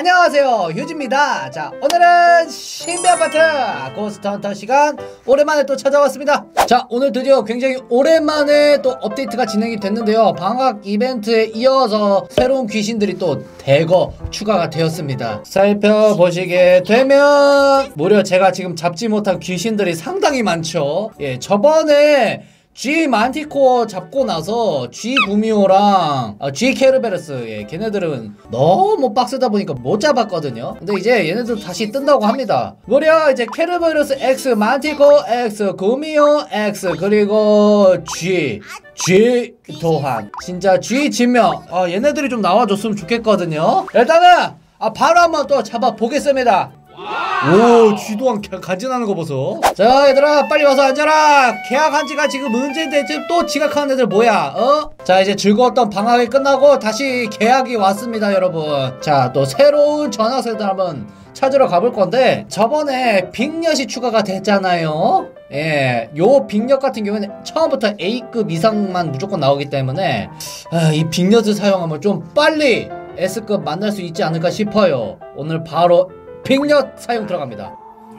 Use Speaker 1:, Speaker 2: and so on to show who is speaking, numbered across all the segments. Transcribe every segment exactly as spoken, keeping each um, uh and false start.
Speaker 1: 안녕하세요, 휴지입니다. 자, 오늘은 신비 아파트 고스트 헌터 시간 오랜만에 또 찾아왔습니다. 자, 오늘 드디어 굉장히 오랜만에 또 업데이트가 진행이 됐는데요. 방학 이벤트에 이어서 새로운 귀신들이 또 대거 추가가 되었습니다. 살펴보시게 되면 무려 제가 지금 잡지 못한 귀신들이 상당히 많죠. 예, 저번에 G 만티코어 잡고 나서 G 구미호랑 아, G 케르베르스, 예, 걔네들은 너무 빡세다 보니까 못 잡았거든요. 근데 이제 얘네들 다시 뜬다고 합니다. 무려 이제 케르베르스 X, 만티코어 X, 구미호 X, 그리고 G G 또한 진짜 G 진명, 아, 얘네들이 좀 나와줬으면 좋겠거든요. 일단은 아, 바로 한번 또 잡아보겠습니다. 오, 쥐도한 간지나는 거 보소. 자, 얘들아 빨리 와서 앉아라. 계약한 지가 지금 언제인데 지금 또 지각하는 애들 뭐야, 어? 자, 이제 즐거웠던 방학이 끝나고 다시 계약이 왔습니다, 여러분. 자, 또 새로운 전학생들 한번 찾으러 가볼 건데, 저번에 빅엿이 추가가 됐잖아요. 예, 요 빅엿 같은 경우는 처음부터 A급 이상만 무조건 나오기 때문에 아, 이 빅엿을 사용하면 좀 빨리 S급 만날 수 있지 않을까 싶어요. 오늘 바로 빅엿 사용 들어갑니다.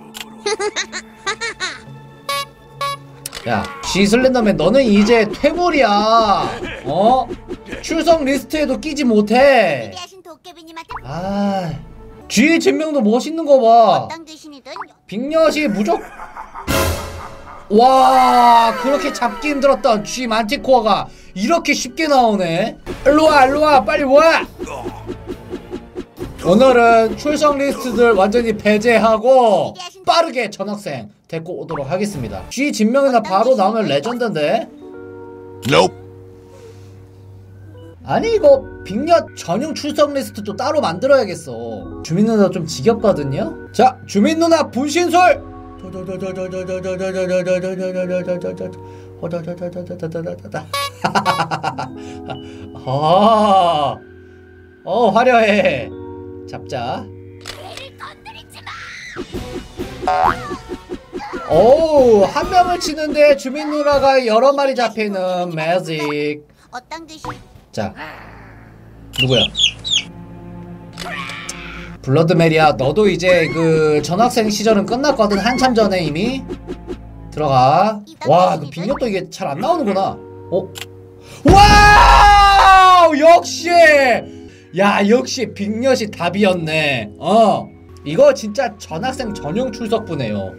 Speaker 1: 야, G 슬렌더맨, 너는 이제 퇴물이야. 어? 출석 리스트에도 끼지 못해. 아, G 진명도 멋있는 거 봐. 빅엿이 무조건. 와, 그렇게 잡기 힘들었던 G 만티코어가 이렇게 쉽게 나오네. 일로와, 일로와, 빨리 와. 오늘은 출석 리스트들 완전히 배제하고 빠르게 전학생 데리고 오도록 하겠습니다. G 진명이나 바로 나오면 레전드인데. Nope. 아니, 이거 빅엿 전용 출석 리스트도 따로 만들어야겠어. 주민 누나 좀 지겹거든요. 자, 주민 누나 분신술. 어, 어, 화려해. 잡자. 오, 한 명을 치는데 주민 누나가 여러 마리 잡히는 매직.
Speaker 2: 어떤 뜻이?
Speaker 1: 자, 누구야? 블러드 메리야, 너도 이제 그 전학생 시절은 끝났거든. 한참 전에 이미. 들어가. 와, 그 빅엿도 이게 잘 안 나오는구나. 어? 와우! 역시! 야, 역시 빅엿이 답이었네. 어, 이거 진짜 전학생 전용 출석부네요.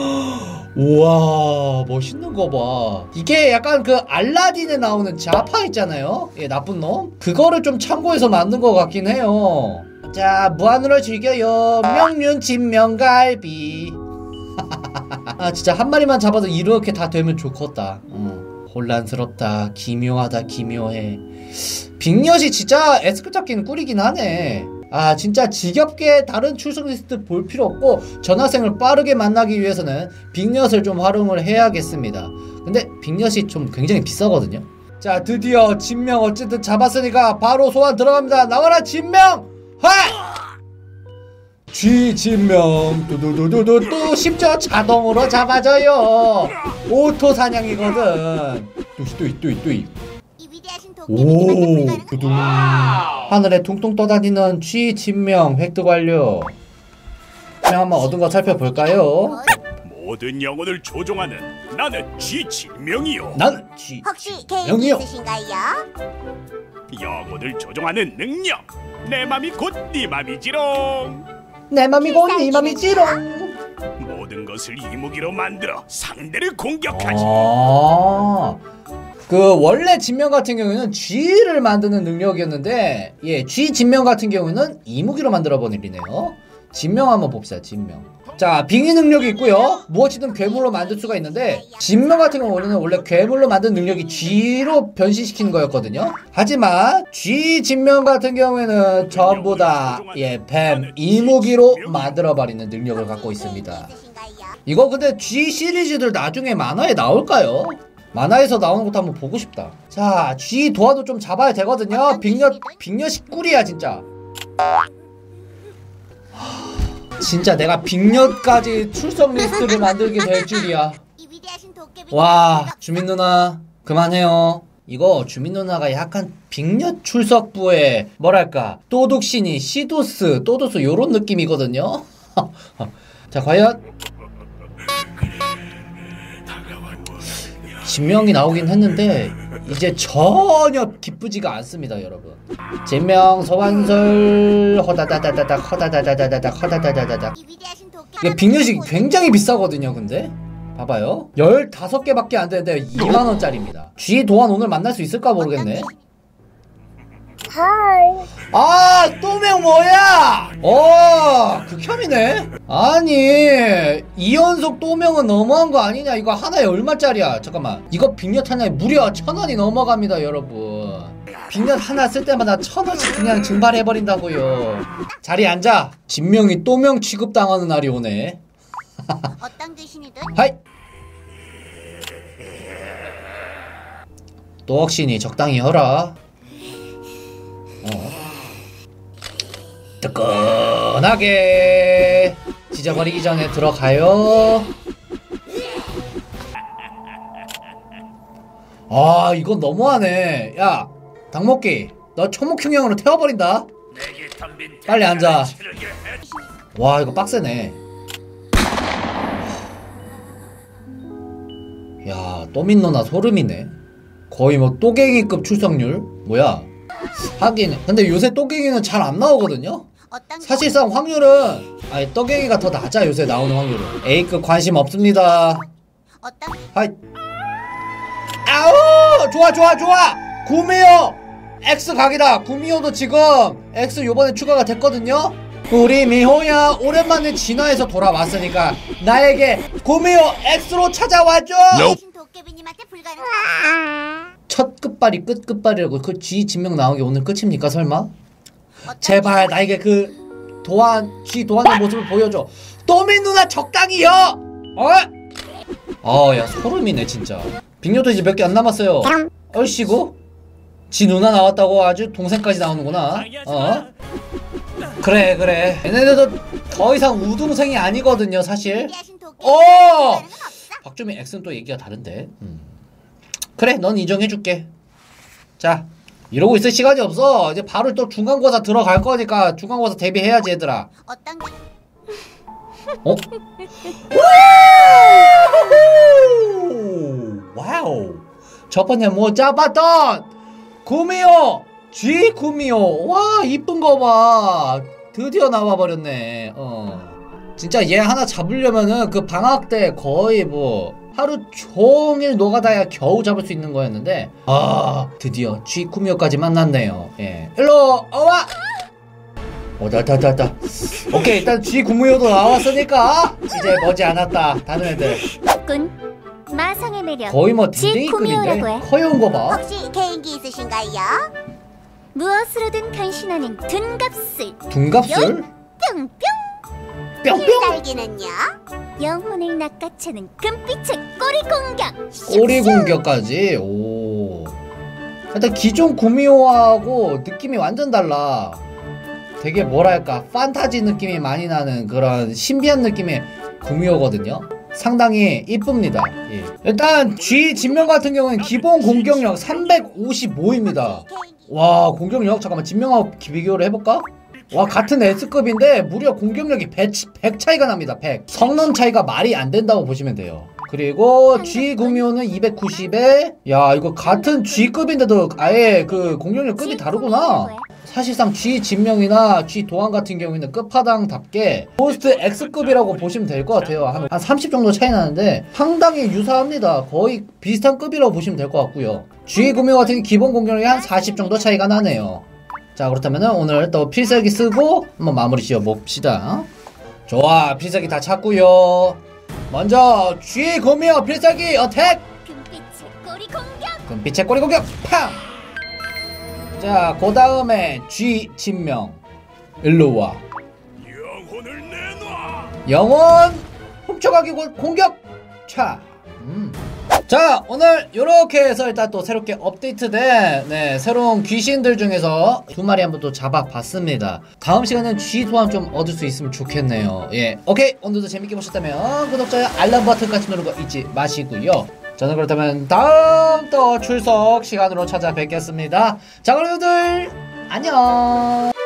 Speaker 1: 우와, 멋있는 거 봐. 이게 약간 그 알라딘에 나오는 자파 있잖아요, 예, 나쁜 놈. 그거를 좀 참고해서 만든 것 같긴 해요. 자, 무한으로 즐겨요. 명륜 진명갈비. 아, 진짜 한 마리만 잡아도 이렇게 다 되면 좋겠다. 어. 혼란스럽다, 기묘하다, 기묘해. 빅엿이 진짜 S급 잡기는 꿀이긴 하네. 아, 진짜 지겹게 다른 출석 리스트 볼 필요 없고 전학생을 빠르게 만나기 위해서는 빅엿을 좀 활용을 해야겠습니다. 근데 빅엿이 좀 굉장히 비싸거든요. 자, 드디어 진명 어쨌든 잡았으니까 바로 소환 들어갑니다. 나와라 진명! 하! G 진명 두두두두두 또 쉽죠? 자동으로 잡아줘요. 오토 사냥이거든. 뚜이 뚜이 뚜이 뚜이. 오, 두둥. 하늘에 퉁퉁 떠다니는 G 진명 획득 완료. 그냥 한번 얻은 거 살펴볼까요?
Speaker 3: 모든 영혼을 조종하는 나는 G 진명이요.
Speaker 1: 나는 G
Speaker 2: 혹시 계획이 있으신가요?
Speaker 3: 영혼을 조종하는 능력. 내 맘이 곧 네 맘이지롱.
Speaker 1: 내 맘이 곧 네 맘이지롱.
Speaker 3: 모든 것을 이 무기로 만들어 상대를 공격하지.
Speaker 1: 아, 그 원래 진명 같은 경우에는 G를 만드는 능력이었는데, 예, G 진명 같은 경우는 이무기로 만들어 버리네요. 진명 한번 봅시다. 진명. 자, 빙의 능력이 있고요. 무엇이든 괴물로 만들 수가 있는데, 진명 같은 경우는 원래 괴물로 만든 능력이 G로 변신시키는 거였거든요. 하지만 G 진명 같은 경우에는 전부 다, 예, 뱀 이무기로 만들어 버리는 능력을 갖고 있습니다. 이거 근데 G 시리즈들 나중에 만화에 나올까요? 만화에서 나오는 것도 한번 보고 싶다. 자, G 도화도 좀 잡아야 되거든요. 빅엿, 빅엿이 꿀이야 진짜. 하, 진짜 내가 빅엿까지 출석 리스트를 만들게 될 줄이야. 와, 주민 누나 그만해요. 이거 주민 누나가 약간 빅녀 출석부의 뭐랄까 또둑신이 시도스 또도스 요런 느낌이거든요. 자 과연 진명이 나오긴 했는데 이제 전혀 기쁘지가 않습니다 여러분. 진명 소환설 허다다다다닥 허다다다다닥 허다다다다닥. 이게 빅녀식 굉장히 비싸거든요. 근데 봐봐요 열다섯 개밖에 안 되는데 이만 원짜리입니다 G 도안 오늘 만날 수 있을까 모르겠네. 아 또명 뭐야. 어 극혐이네. 아니 이 연속 또명은 너무한 거 아니냐. 이거 하나에 얼마짜리야. 잠깐만 이거 빅엿 하나에 무려 천 원이 넘어갑니다 여러분. 빅엿 하나 쓸 때마다 천 원씩 그냥 증발해버린다고요. 자리에 앉아. 진명이 또명 취급당하는 날이 오네.
Speaker 2: 어떤 귀신이든
Speaker 1: 하이 또억신이 적당히 허라. 어. 뜨끈하게 찢어버리기 전에 들어가요. 아 이건 너무하네. 야 닭먹기 너 초목흉형으로 태워버린다. 빨리 앉아. 와 이거 빡세네. 야 또민 누나 소름이네. 거의 뭐 또갱이급 출석률. 뭐야 하긴 근데 요새 또갱이는 잘 안 나오거든요. 사실상 확률은 아니 또갱이가 더 낮아. 요새 나오는 확률은. A급 관심 없습니다. 하이 아우 좋아 좋아 좋아. 구미호 X 각이다. 구미호도 지금 X 요번에 추가가 됐거든요. 우리 미호야 오랜만에 진화해서 돌아왔으니까 나에게 구미호 X로 찾아와줘. 첫 끝발이 끝 끝발이라고. 그 G 진명 나온 게 오늘 끝입니까 설마? 제발 나에게 그 도안 G 도안의 모습을 보여줘. 또민 누나 적당히요. 어? 아야 소름이네 진짜. 빅녀도 이제 몇 개 안 남았어요. 얼씨구 지 누나 나왔다고 아주 동생까지 나오는구나. 어? 그래 그래 얘네들도 더 이상 우등생이 아니거든요 사실. 어! 박주민 X는 또 얘기가 다른데. 음. 그래 넌 인정해줄게. 자 이러고 있을 시간이 없어. 이제 바로 또 중간고사 들어갈 거니까 중간고사 대비해야지 얘들아. 어? 와우 저번에 못 잡았던 구미호 G 구미호. 와 이쁜 거봐 드디어 나와버렸네. 어 진짜 얘 하나 잡으려면은 그 방학 때 거의 뭐 하루 종일 노가다야 겨우 잡을 수 있는 거였는데 아 드디어 G 구미호까지 만났네요. 예 일로 어와. 오다다다다. 오케이 일단 G 구미호도 나왔으니까 이제 머지않았다 다른 애들.
Speaker 2: 군 마성의 매력
Speaker 1: 거의 뭐 딩딩이급인데 커여운 거 봐.
Speaker 2: 혹시 개인기 있으신가요?
Speaker 4: 무엇으로든 변신하는 둔갑술.
Speaker 1: 둔갑술?
Speaker 4: 뿅뿅.
Speaker 1: 뿅뿅.
Speaker 2: 필살기는요?
Speaker 4: 영혼을 낚아채는 금빛의 꼬리 공격.
Speaker 1: 꼬리 공격까지. 오. 일단 기존 구미호하고 느낌이 완전 달라. 되게 뭐랄까 판타지 느낌이 많이 나는 그런 신비한 느낌의 구미호거든요. 상당히 이쁩니다. 예. 일단 G 진명 같은 경우는 기본 공격력 삼백오십오입니다. 와 공격력 잠깐만 진명하고 비교를 해볼까? 와 같은 S급인데 무려 공격력이 백, 백 차이가 납니다. 백. 성능 차이가 말이 안 된다고 보시면 돼요. 그리고 G 구미호는 이백구십에 야 이거 같은 G급인데도 아예 그 공격력 급이 다르구나. 사실상 G 진명이나 G 도안 같은 경우에는 끝파당답게 고스트 X급이라고 보시면 될 것 같아요. 한, 한 삼십 정도 차이 나는데 상당히 유사합니다. 거의 비슷한 급이라고 보시면 될 것 같고요. G 구미호 같은 기본 공격력이 한 사십 정도 차이가 나네요. 자 그렇다면 오늘 또 필살기 쓰고 한번 마무리 지어 봅시다. 좋아 필살기 다 찾고요. 먼저 G 구미호 필살기 어택.
Speaker 4: 금빛의 꼬리 공격.
Speaker 1: 금빛의 꼬리 공격 팡. 자 그 다음에 G 진명 일로와.
Speaker 3: 영혼을 내놔.
Speaker 1: 영혼 훔쳐가기 공격 차. 음. 자 오늘 요렇게 해서 일단 또 새롭게 업데이트된 네, 새로운 귀신들 중에서 두 마리 한번 또 잡아봤습니다. 다음 시간에는 G 소환 좀 얻을 수 있으면 좋겠네요. 예, 오케이 오늘도 재밌게 보셨다면 구독, 좋아요, 알람 버튼까지 누르는 거 잊지 마시고요. 저는 그렇다면 다음 또 출석 시간으로 찾아뵙겠습니다. 자, 그럼 여러분들 안녕.